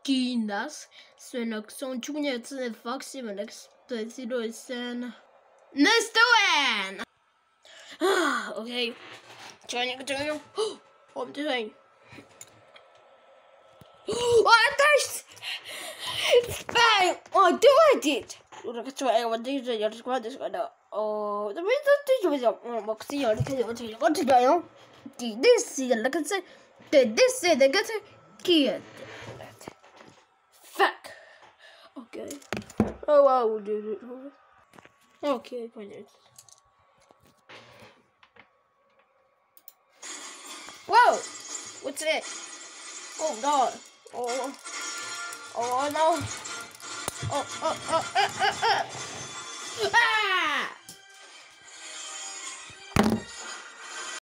Guinness, Swinoxon Junior to Foxy and Explicito is an Nestoan. Okay, joining. What I'm doing. What this? Bang! Oh, do I did? Look at what these are your squad. Oh, the reason to use Moxie or what to go. This is like I said, this is the get kid. Fuck. Okay. Oh, I will do it. Okay, fine. Whoa! What's it? Oh god. Oh no. Ah!